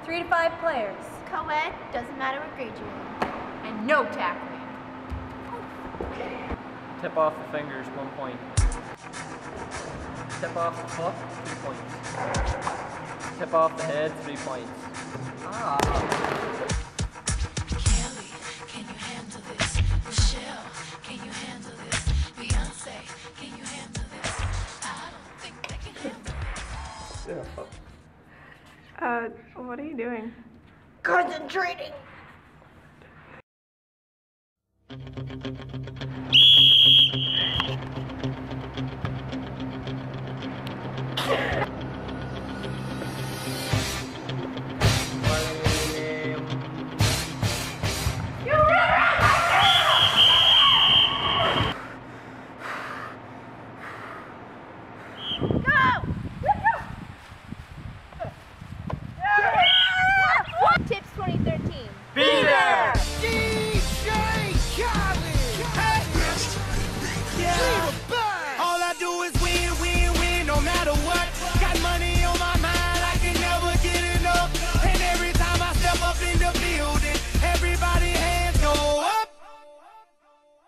3 to 5 players. Co-ed, doesn't matter what grade you're in. And no tackling. Tip off the fingers, 1 point. Tip off the foot, 2 points. Tip off the head, 3 points. Ah. Kelly, can you handle this? Michelle, can you handle this? Beyonce, can you handle this? I don't think they can handle this. What are you doing? Concentrating.